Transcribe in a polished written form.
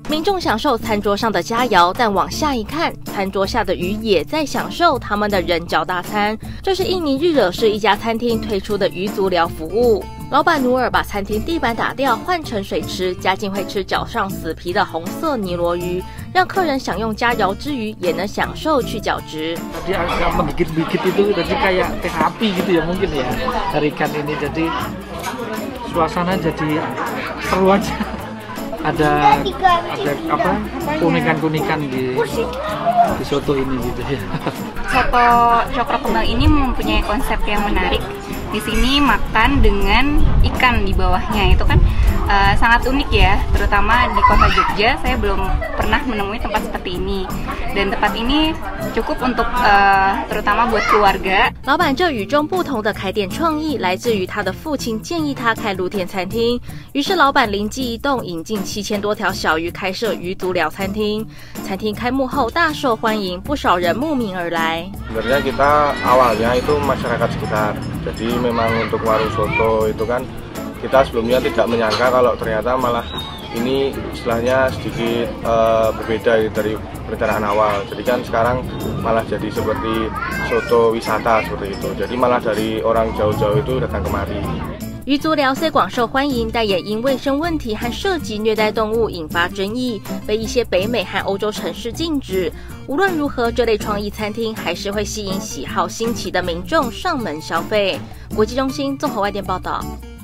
民众享受餐桌上的佳肴，但往下一看，餐桌下的鱼也在享受他们的人脚大餐。这是印尼日惹市一家餐厅推出的鱼足疗服务。老板努尔把餐厅地板打掉，换成水池，加进会吃脚上死皮的红色尼罗鱼，让客人享用佳肴之余，也能享受去角质。 Dia agak menggigit-gigit itu, jadi kayak teh api gitu ya mungkin ya dari ikan ini. Jadi suasana jadi seru aja. Ada apa kunikan-kunikan di soto ini gitu ya. Soto cokro kembang ini mempunyai konsep yang menarik. Di sini makan dengan ikan di bawahnya, itu kan sangat unik ya, terutama di kota Jogja saya belum pernah menemui tempat seperti ini, dan tempat ini cukup untuk terutama buat keluarga。 老板这与众不同的开店创意来自于他的父亲建议他开露天餐厅，于是老板灵机一动，引进7000多条小鱼开设鱼足疗餐厅。餐厅开幕后大受欢迎，不少人慕名而来。 Sebenarnya kita awalnya itu masyarakat sekitar, jadi memang untuk warung soto itu kan kita sebelumnya tidak menyangka kalau ternyata malah ini istilahnya sedikit berbeda dari perencanaan awal. Jadi kan sekarang malah jadi seperti soto wisata seperti itu. Jadi malah dari orang jauh-jauh itu datang kemari。 鱼足疗虽广受欢迎，但也因卫生问题和涉及虐待动物引发争议，被一些北美和欧洲城市禁止。无论如何，这类创意餐厅还是会吸引喜好新奇的民众上门消费。国际中心综合外电报道。